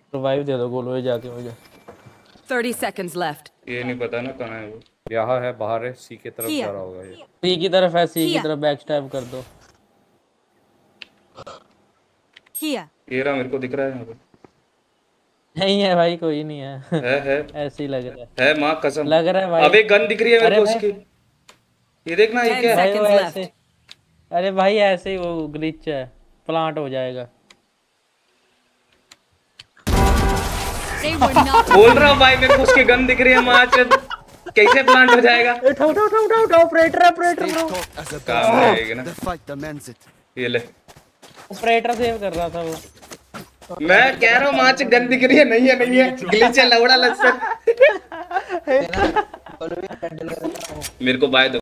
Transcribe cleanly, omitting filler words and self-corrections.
Revive दे दो गोलवे जाके मुझे। 30 seconds left. ये नहीं पता ना कहाँ है वो। यहाँ है, बाहर है, सी की तरफ जा रहा होगा ये। सी की तरफ है, सी की तरफ बैक स्टैब कर दो। ये रहा, मेरे को दिख रहा है यहाँ पे। नहीं है भाई, कोई नहीं है। है ऐसे ही लग रहा है माँ कसम लग रहा है भाई। अबे गन दिख रही है मेरे अरे को भाई। उसकी। ये देखना ये क्या है। भाई वो ऐसे, अरे भाई ऐसे ही वो ग्लिच है, प्लांट हो जाएगा। बोल रहा हूँ भाई, मेरे को उसकी गन दिख रही है माँ। कैसे प्लांट हो जाएगा। उठाओ उठाओ उठाओ उठाओ, ऑपरेटर ऑपरेटर ब्रो। काम आएगा ना। ये ले, ऑपरेटर सेव कर रहा था वो। मैं कह रहा हूँ माँ गन दिख रही है। नहीं है नहीं है, ग्लिच है लौड़ा लस्सन। मेरे को बाय दो।